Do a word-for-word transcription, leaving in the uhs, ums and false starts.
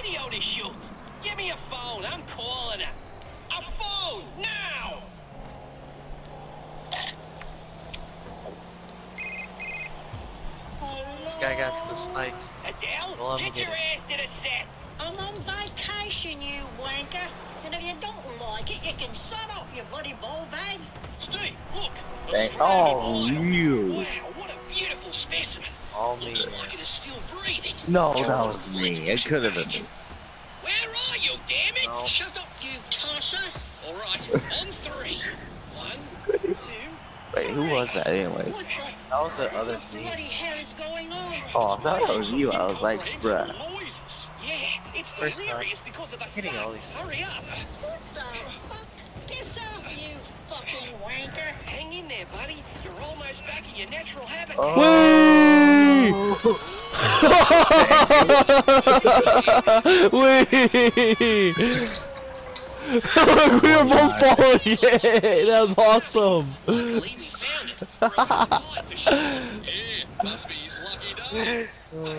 video to shoot. Give me a phone. I'm calling her. A phone now. This guy got the spikes. Adele, get your ass to the set. I'm on vacation, you wanker. And if you don't like it, you can shut off your bloody ball bag. Steve, look. Thank oh, you. Wow, what a beautiful specimen. All me. Looks like it is still breathing. No, that was me. It could have been me. Where are you, damn it? No. Shut up, you tosser. All right, on three. One, two. Wait, who was that anyway? What the That was the other team. bloody hell is going on? Oh, I thought that was you. I was like, bruh. Yeah, it's First delirious time. because of the Hitting sun. all these- Hurry up. What the fuck? Piss off, you fucking wanker. Hang in there, buddy. You're almost back in your natural habitat. Oh. Wee! Look, we were both falling! Yay! That was awesome! Luckily, we found it. We're alive for sure. Yeah, must be his lucky day. Oh